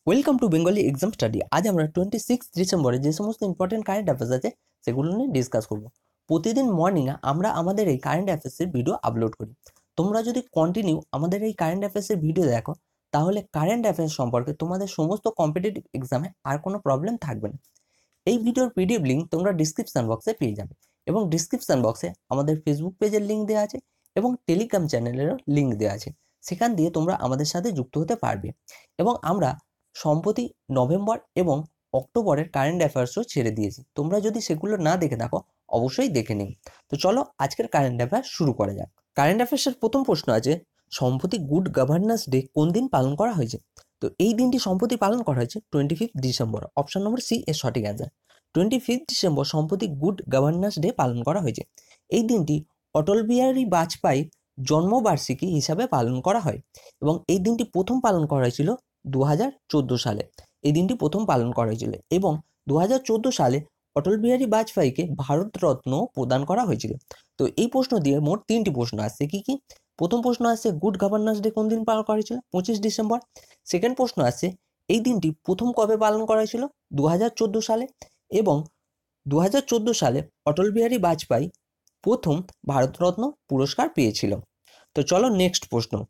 Welcome to Bengali exam study. আজ আমরা 26 ডিসেম্বরে যে সমস্ত ইম্পর্টেন্ট কারেন্ট অ্যাফেয়ার্স আছে সেগুলো নিয়ে ডিসকাস করব। প্রতিদিন মর্নিংয়ে আমরা আমাদের এই কারেন্ট অ্যাফেয়ার্সের ভিডিও আপলোড করি। তোমরা যদি কন্টিনিউ আমাদের এই কারেন্ট অ্যাফেয়ার্সের ভিডিও দেখো তাহলে কারেন্ট অ্যাফেয়ার্স সম্পর্কে তোমাদের সমস্ত কম্পিটিটিভ এক্সামে আর কোনো প্রবলেম থাকবে না। এই ভিডিওর পিডিএফ লিঙ্ক তোমরা ডিসক্রিপশন বক্সে পেয়ে যাবে এবং ডিসক্রিপশন বক্সে আমাদের ফেসবুক পেজের লিঙ্ক দেওয়া আছে এবং টেলিগ্রাম চ্যানেলেরও লিঙ্ক দেওয়া আছে। সেখান দিয়ে তোমরা আমাদের সাথে যুক্ত হতে পারবে এবং আমরা সম্প্রতি নভেম্বর এবং অক্টোবরের কারেন্ট অ্যাফেয়ার্সও ছেড়ে দিয়েছি। তোমরা যদি সেগুলো না দেখে থাকো অবশ্যই দেখে নিন। তো চলো আজকের কারেন্ট অ্যাফেয়ার্স শুরু করা যাক। কারেন্ট অ্যাফেয়ার্সের প্রথম প্রশ্ন আছে, সম্প্রতি গুড গভর্নেন্স ডে কোন দিন পালন করা হয়েছে? তো এই দিনটি সম্প্রতি পালন করা হয়েছে 25 ডিসেম্বর। অপশন নম্বর সি এর সঠিক অ্যান্সার। 25 ডিসেম্বর সম্প্রতি গুড গভর্নেন্স ডে পালন করা হয়েছে। এই দিনটি অটল বিহারী বাজপেয়ীর জন্মবার্ষিকী হিসাবে পালন করা হয় এবং এই দিনটি প্রথম পালন করা হয়েছিল 2014 সালে। এই দিনটি প্রথম পালন করা হয়েছিল এবং 2014 সালে অটল বিহারী বাজপেয়ীকে ভারতরত্ন প্রদান করা হয়েছিল। তো এই প্রশ্ন দিয়ে মোট 3টি প্রশ্ন আসছে। কি কি? প্রথম প্রশ্ন আসছে গুড গভর্নেন্স ডে কোন দিন পালন করা হয়েছিল? 25 ডিসেম্বর। সেকেন্ড প্রশ্ন আসছে এই দিনটি প্রথম কবে পালন করা হয়েছিল? 2014 সালে। এবং 2014 সালে অটল বিহারী বাজপেয়ী প্রথম ভারতরত্ন পুরস্কার পেয়েছিল। তো চলো নেক্সট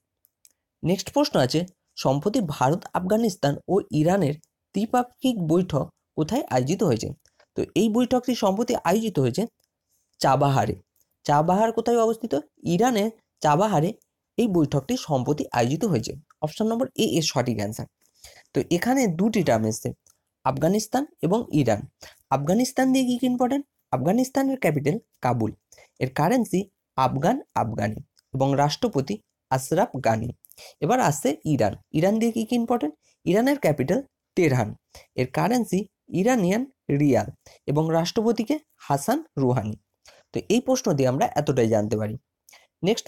প্রশ্ন আছে, সম্প্রতি ভারত, আফগানিস্তান ও ইরানের ত্রিপাক্ষিক বৈঠক কোথায় আয়োজিত হয়েছে? তো এই বৈঠকটি সম্প্রতি আয়োজিত হয়েছে চাবাহারে। চাবাহার কোথায় অবস্থিত? ইরানের চাবাহারে এই বৈঠকটি সম্প্রতি আয়োজিত হয়েছে। অপশন নম্বর এ এর সঠিক অ্যান্সার। তো এখানে দুটি টার্ম এসছে, আফগানিস্তান এবং ইরান। আফগানিস্তান দিয়ে কি ইম্পর্টেন্ট? আফগানিস্তানের ক্যাপিটাল কাবুল, এর কারেন্সি আফগানি এবং রাষ্ট্রপতি আশরাফ গানি। এবার আসছে ইরান। ইরান দিয়ে কি ইম্পর্টেন্ট? ইরানের ক্যাপিটাল তেহরান, এর কারেন্সি ইরানিয়ান রিয়াল এবং রাষ্ট্রপতিকে হাসান রুহানি। তো এই প্রশ্ন দিয়ে আমরা এতটাই জানতে পারি। নেক্সট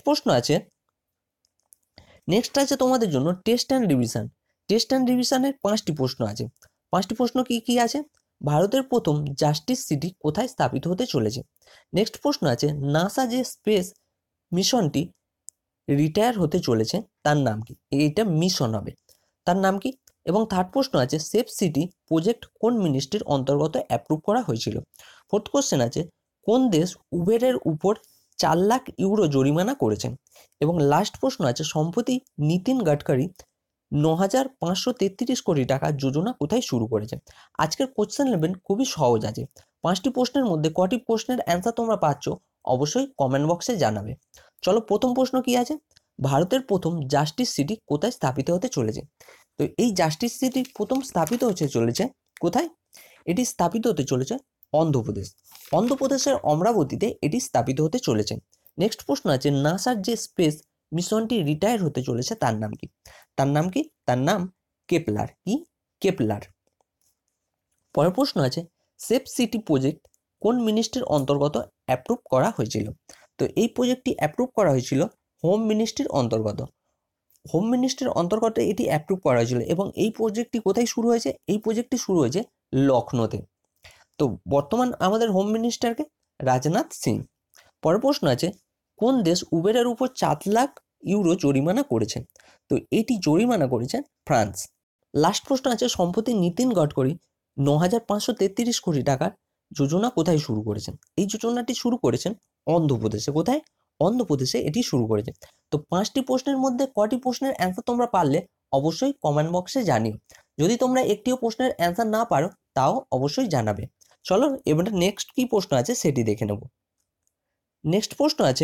আছে তোমাদের জন্য টেস্ট অ্যান্ড রিভিশনের 5টি প্রশ্ন আছে। 5টি প্রশ্ন কি আছে? ভারতের প্রথম জাস্টিস সিটি কোথায় স্থাপিত হতে চলেছে? নেক্সট প্রশ্ন আছে নাসা যে স্পেস মিশনটি রিটায়ার হতে চলেছে তার নাম কি? এইটা মিশন হবে, তার নাম কি? এবং থার্ড প্রশ্ন আছে সেফ সিটি প্রজেক্ট কোন মিনিস্ট্রির অন্তর্গত অ্যাপ্রুভ করা হয়েছিল? ফোর্থ কোশ্চেন আছে কোন দেশ উবেরের উপর 4 লাখ ইউরো জরিমানা করেছেন? এবং লাস্ট প্রশ্ন আছে সম্প্রতি নীতিন গাডকারি 9,533 কোটি টাকার যোজনা কোথায় শুরু করেছেন? আজকের কোশ্চেন নেবেন খুবই সহজ আছে। 5টি প্রশ্নের মধ্যে কটি প্রশ্নের অ্যান্সার তোমরা পাচ্ছ অবশ্যই কমেন্ট বক্সে জানাবে। চলো প্রথম প্রশ্ন কি আছে, ভারতের প্রথম জাস্টিস সিটি কোথায় স্থাপিত হতে চলেছে? তো এই জাস্টিস সিটি প্রথম স্থাপিত হতে চলেছে কোথায়? এটি স্থাপিত হতে চলেছে অন্ধ্রপ্রদেশের অমরাবতীতে এটি স্থাপিত হতে চলেছে। নেক্সট প্রশ্ন আছে নাসার যে স্পেস মিশনটি রিটায়ার হতে চলেছে তার নাম কি? তার নাম কেপলার। কেপলার। পরের প্রশ্ন আছে সেফ সিটি প্রজেক্ট কোন মিনিস্ট্রির অন্তর্গত অ্যাপ্রুভ করা হয়েছিল? তো এই প্রজেক্টটি অ্যাপ্রুভ করা হয়েছিল হোম মিনিস্ট্রির অন্তর্গত এটি অ্যাপ্রুভ করা হয়েছিল এবং এই প্রজেক্টটি কোথায় শুরু হয়েছে? এই প্রজেক্টটি শুরু হয়েছে লখনৌতে। তো বর্তমান আমাদের হোম মিনিস্টারকে রাজনাথ সিং। পরের প্রশ্ন আছে কোন দেশ উবেরের উপর 4 লাখ ইউরো জরিমানা করেছেন? তো এটি জরিমানা করেছেন ফ্রান্স। লাস্ট প্রশ্ন আছে সম্প্রতি নীতিন গডকরি 9,533 কোটি টাকার যোজনা কোথায় শুরু করেছেন? এই যোজনাটি শুরু করেছেন অন্ধ্রপ্রদেশে। কোথায়? অন্ধ্রপ্রদেশে এটি শুরু করেছে। তো 5টি প্রশ্নের মধ্যে কটি প্রশ্নের অ্যান্সার তোমরা পারলে অবশ্যই কমেন্ট বক্সে জানিও। যদি তোমরা একটিও প্রশ্নের অ্যান্সার না পারো তাও অবশ্যই জানাবে। চলো এবারে নেক্সট কি প্রশ্ন আছে সেটি দেখে নেব। নেক্সট প্রশ্ন আছে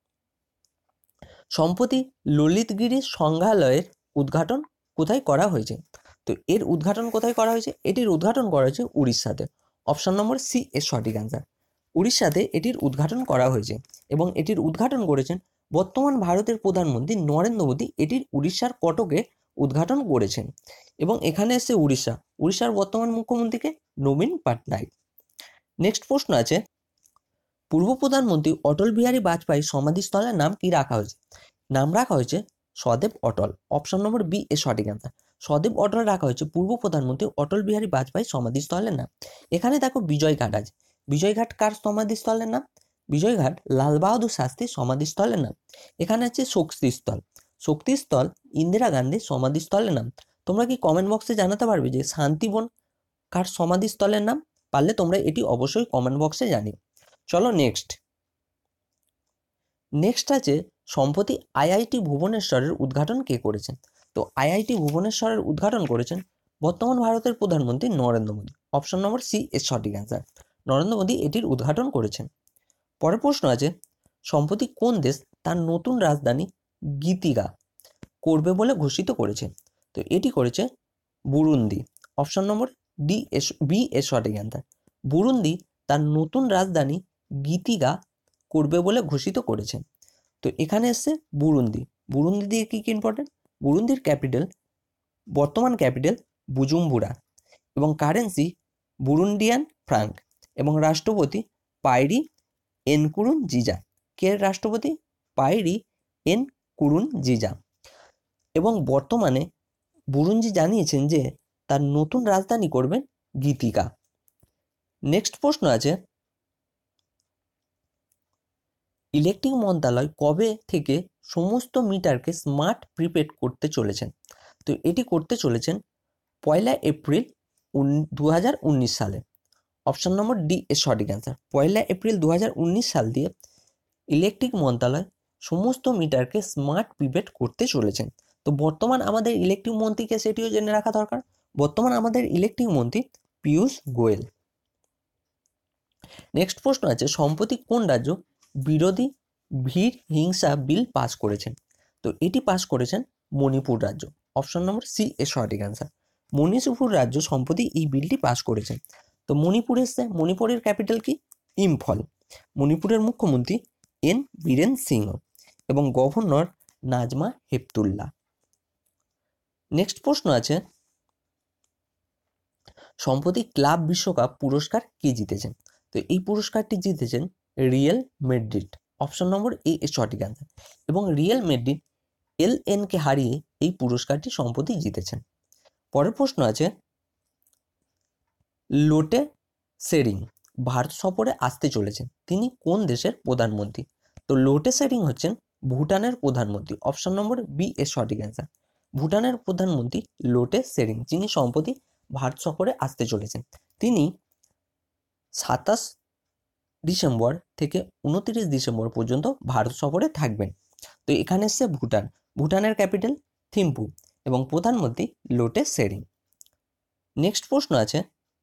সম্প্রতি ললিতগিরি সংগ্রহালয়ের উদ্ঘাটন কোথায় করা হয়েছে? তো এর উদ্ঘাটন কোথায় করা হয়েছে? এটির উদ্ঘাটন করা হয়েছে উড়িষ্যাতে। অপশন নম্বর সি এর সঠিক অ্যান্সার। উড়িষ্যাতে এটির উদ্ঘাটন করা হয়েছে এবং এটির উদ্ঘাটন করেছেন বর্তমান ভারতের প্রধানমন্ত্রী নরেন্দ্র মোদী। এটির উড়িষ্যার কটকে উদ্ঘাটন করেছেন এবং এখানে এসে উড়িষ্যার বর্তমান মুখ্যমন্ত্রীকে নবীন পটনায়ক। নেক্সট প্রশ্ন আছে পূর্ব প্রধানমন্ত্রী অটল বিহারী বাজপেয়ীর সমাধিস্থলের নাম কি রাখা হয়েছে? নাম রাখা হয়েছে সদেব অটল। অপশন নম্বর বি এর সঠিক অ্যান্সার। সদেব অটল রাখা হয়েছে পূর্ব প্রধানমন্ত্রী অটল বিহারী বাজপেয়ীর সমাধিস্থলের নাম। এখানে দেখো বিজয়ঘাট আছে। বিজয়ঘাট কার সমাধিস্থলের নাম? বিজয়ঘাট লাল বাহাদুর শাস্ত্রীর সমাধিস্থলের নাম। এখানে আছে শক্তিস্থল ইন্দিরা গান্ধীর সমাধিস্থলের নাম। তোমরা কি কমেন্ট বক্সে জানাতে পারবে যে শান্তিবন কার সমাধিস্থলের নাম? পারলে তোমরা এটি অবশ্যই কমেন্ট বক্সে জানিও। চলো নেক্সট আছে সম্প্রতি আইআইটি ভুবনেশ্বরের উদ্ঘাটন কে করেছেন? তো আইআইটি ভুবনেশ্বরের উদ্ঘাটন করেছেন বর্তমান ভারতের প্রধানমন্ত্রী Narendra Modi. Option number C এর সঠিক অ্যান্সার। নরেন্দ্র মোদী এটির উদ্ঘাটন করেছেন। পরের প্রশ্ন আছে সম্প্রতি কোন দেশ তার নতুন রাজধানী গীতিকা করবে বলে ঘোষিত করেছে? তো এটি করেছে বুরুন্দি। অপশন নম্বর বি এর সঠিক অ্যান্সার। বুরুন্দি তার নতুন রাজধানী গীতিকা করবে বলে ঘোষিত করেছে। তো এখানে এসছে বুরুন্দি। বুরুন্দি দিয়ে কি ইম্পর্টেন্ট? বুরুন্দির বর্তমান ক্যাপিটাল বুজুম্বুরা এবং কারেন্সি বুরুন্ডিয়ান ফ্রাঙ্ক এবং রাষ্ট্রপতি পাইরি এনকুরুনজিজা। কে রাষ্ট্রপতি? Pierre Nkurunziza. এবং বর্তমানে বুরুন্জি জানিয়েছেন যে তার নতুন রাজধানী করবেন গীতিকা। নেক্সট প্রশ্ন আছে ইলেকট্রিক মন্ত্রণালয় কবে থেকে সমস্ত মিটারকে স্মার্ট প্রিপেড করতে চলেছেন? তো এটি করতে চলেছেন 1 এপ্রিল 2019 সালে। অপশন নম্বর ডি এর সঠিক অ্যান্সার। 1 এপ্রিল 2019 সাল দিয়ে ইলেকট্রিক মন্ত্রণালয় সমস্ত মিটারকে স্মার্ট প্রিপেড করতে চলেছেন। তো বর্তমান আমাদের ইলেকট্রিক মন্ত্রীকে সেটিও জেনে রাখা দরকার। বর্তমান আমাদের ইলেকট্রিক মন্ত্রী পীয়ূষ গোয়েল। নেক্সট প্রশ্ন আছে সম্প্রতি কোন রাজ্য বিরোধী ভিড় হিংসা বিল পাস করেছেন? তো এটি পাস করেছেন মণিপুর রাজ্য। অপশন নম্বর সি এর সঠিক অ্যান্সার। মণিপুর রাজ্য সম্প্রতি এই বিলটি পাস করেছেন। তো মণিপুরের ক্যাপিটাল কি? ইম্ফল। মণিপুরের মুখ্যমন্ত্রী এন বীরেন সিংহ এবং গভর্নর নাজমা হেপতুল্লাহ। নেক্সট প্রশ্ন আছে সম্প্রতি ক্লাব বিশ্বকাপ পুরস্কার কে জিতেছেন? তো এই পুরস্কারটি জিতেছেন রিয়াল মেড্রিড। অপশন নম্বর এ এর সঠিক অ্যান্সার। এবং রিয়াল মেড্রিড LN-কে হারিয়ে এই পুরস্কারটি সম্প্রতি জিতেছেন। পরের প্রশ্ন আছে লোটে সেরিং ভারত সফরে আসতে চলেছেন, তিনি কোন দেশের প্রধানমন্ত্রী? তো লোটে সেরিং হচ্ছেন ভুটানের প্রধানমন্ত্রী। অপশন নম্বর বি এর সঠিক অ্যান্সার। ভুটানের প্রধানমন্ত্রী লোটে সেরিং, যিনি সম্প্রতি ভারত সফরে আসতে চলেছেন। তিনি 27 ডিসেম্বর থেকে 29 ডিসেম্বর পর্যন্ত ভারত সফরে থাকবেন। তো এখানে এসছে ভুটানের ক্যাপিটাল থিম্পু এবং প্রধানমন্ত্রী লোটে সেরিং। নেক্সট প্রশ্ন আছে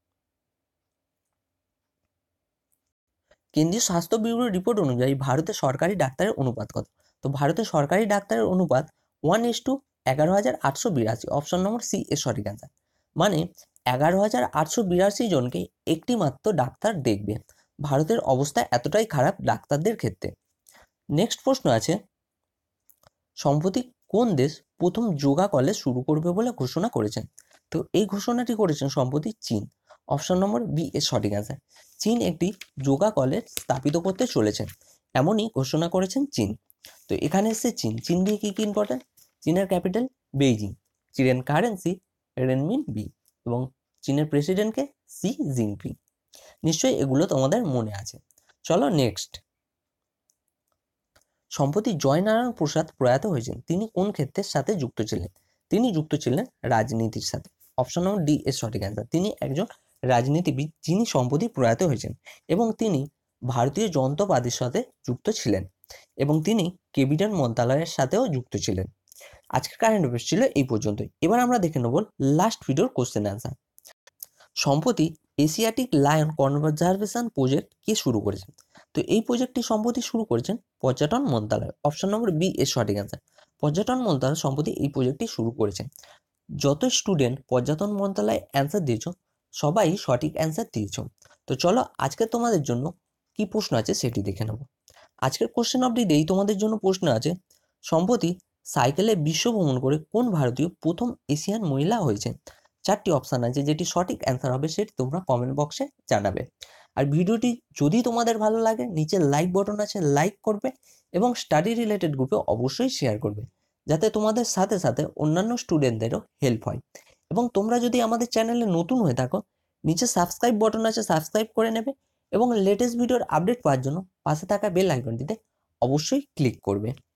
কেন্দ্রীয় স্বাস্থ্য ব্যুরোর রিপোর্ট অনুযায়ী ভারতের সরকারি ডাক্তারের অনুপাত কত? তো ভারতের সরকারি ডাক্তারের অনুপাত 1:11,882। অপশন নম্বর সি এর সঠিক অ্যান্সার। মানে 11,882 জনকে একটি মাত্র ডাক্তার দেখবে। ভারতের অবস্থা এতটাই খারাপ ডাক্তারদের ক্ষেত্রে। নেক্সট প্রশ্ন আছে সম্প্রতি কোন দেশ প্রথম যোগা কলেজ শুরু করবে বলে ঘোষণা করেছেন? তো এই ঘোষণাটি করেছেন সম্প্রতি চীন। অপশন নম্বর বি এর সঠিক অ্যান্সার। চীন একটি যোগা কলেজ স্থাপিত করতে চলেছেন, এমনই ঘোষণা করেছেন চীন। তো এখানে এসছে চীন দিয়ে কি ইম্পর্টেন্ট? চীনের ক্যাপিটাল বেইজিং, চীনের কারেন্সি রেনমিনবি এবং চীনের প্রেসিডেন্টকে সি জিনপিং। নিশ্চয়ই এগুলো তোমাদের মনে আছে। চলো নেক্সট। সম্প্রতি জয়নারায়ণ প্রসাদ প্রয়াত হয়েছেন, তিনি কোন ক্ষেত্রের সাথে যুক্ত ছিলেন? তিনি যুক্ত ছিলেন রাজনীতির সাথে। অপশন নম্বর ডি এর সঠিক অ্যান্সার। তিনি একজন রাজনীতিবিদ যিনি সম্প্রতি প্রয়াত হয়েছেন এবং তিনি ভারতীয় জনতা পার্টির সাথে যুক্ত ছিলেন এবং তিনি ক্যাবিনেট মন্ত্রণালয়ের সাথেও যুক্ত ছিলেন। আজকের কারেন্ট অ্যাফেয়ার্স ছিল এই পর্যন্তই। এবার আমরা দেখে নেব লাস্ট ভিডিওর কোশ্চেন অ্যান্সার। সম্প্রতি এশিয়াটিক লায়ন কনজারভেশন প্রজেক্ট কে শুরু করেছেন? তো এই প্রজেক্টটি সম্প্রতি শুরু করেছেন পর্যটন মন্ত্রণালয়। অপশন নম্বর বি এর সঠিক অ্যান্সার। পর্যটন মন্ত্রণালয় সম্প্রতি এই প্রজেক্টটি শুরু করেছেন। যত স্টুডেন্ট পর্যটন মন্ত্রণালয়ে অ্যান্সার দিয়েছ সবাই সঠিক অ্যান্সার দিয়েছ। তো চলো আজকে তোমাদের জন্য কি প্রশ্ন আছে সেটি দেখে নেব। আজকের কোশ্চেন আপডেটেই তোমাদের জন্য প্রশ্ন আছে সম্প্রতি সাইকেলে বিশ্ব ভ্রমণ করে কোন ভারতীয় প্রথম এশিয়ান মহিলা হয়েছেন? 4টি অপশান আছে, যেটি সঠিক অ্যান্সার হবে সেটি তোমরা কমেন্ট বক্সে জানাবে। আর ভিডিওটি যদি তোমাদের ভালো লাগে নিচে লাইক বাটন আছে, লাইক করবে এবং স্টাডি রিলেটেড গ্রুপে অবশ্যই শেয়ার করবে, যাতে তোমাদের সাথে সাথে অন্যান্য স্টুডেন্টদেরও হেল্প হয়। এবং তোমরা যদি আমাদের চ্যানেলে নতুন হয়ে থাকো নিচে সাবস্ক্রাইব বাটন আছে, সাবস্ক্রাইব করে নেবে এবং লেটেস্ট ভিডিওর আপডেট পাওয়ার জন্য পাশে থাকা বেল আইকনটিতে অবশ্যই ক্লিক করবে।